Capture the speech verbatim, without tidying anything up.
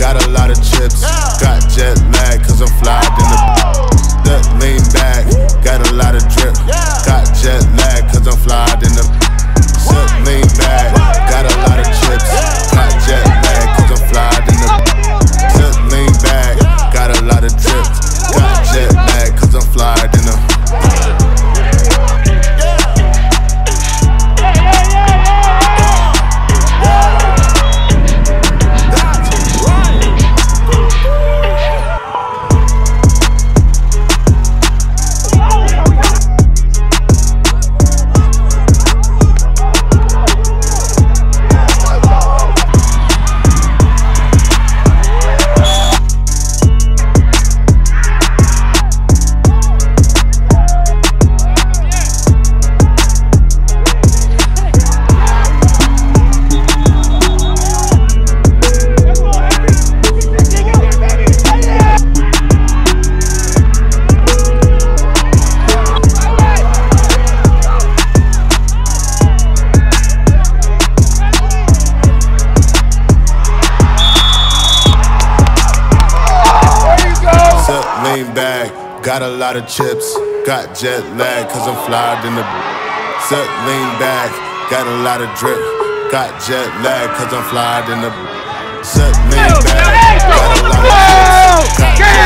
got a lot of chips. Got jet lag, cause I'm fly in the Sip, lean back, got a lot of drip. Got jet lag, cause I'm fly in the Sip, lean back, got a lot of chips. Got jet lag, cause I'm fly in the Sip, lean back, got a lot of drip. Got jet lag, cause I'm fly in the got a lot of chips, got jet lag, cause I'm fly in the Sip, lean back, got a lot of drip. Got jet lag, cause I'm fly in the Sip, lean back, got a lot of chips.